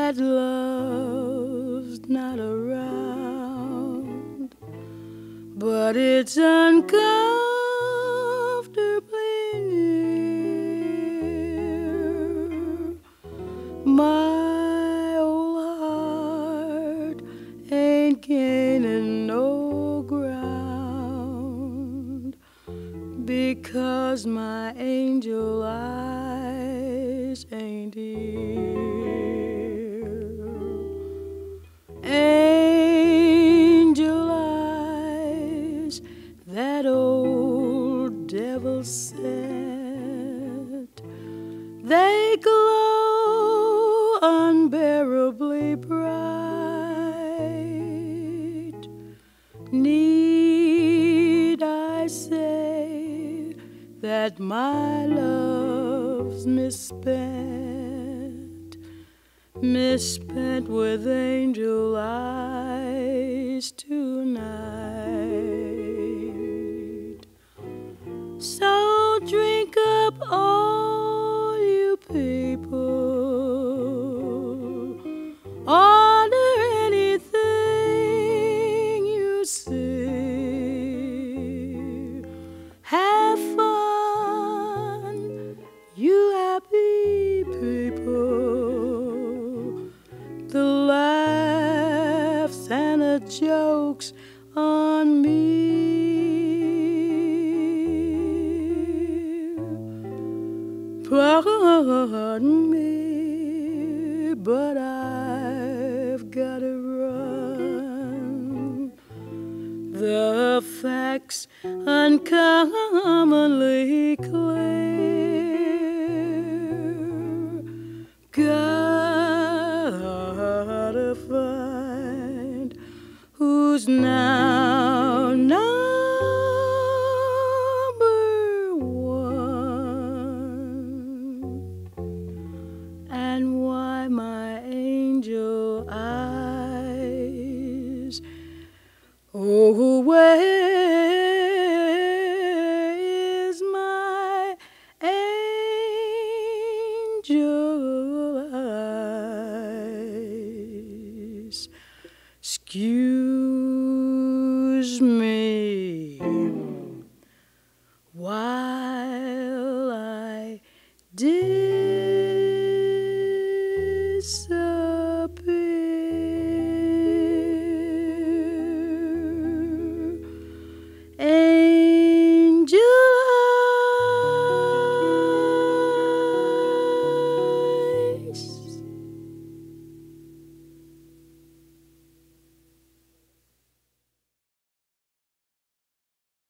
that love's not around, but it's uncomfortably near. My old heart ain't gaining no ground, because my angel eyes ain't here. Angel eyes, that old devil said, they glow unbearably bright. Need I say that my love's misspent, misspent with angel eyes tonight? So drink up, all you people, order anything you see. Have fun, you happy people. The laughs and the jokes on me. Pardon me, but I've gotta run. The facts uncommonly clear. Gotta find who's now number one, and why my angel eyes, oh, where is my angel eyes? Excuse me.